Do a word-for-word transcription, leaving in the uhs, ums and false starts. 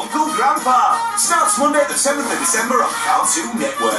Uncle Grandpa. Starts Monday the seventh of December on Cartoon Network.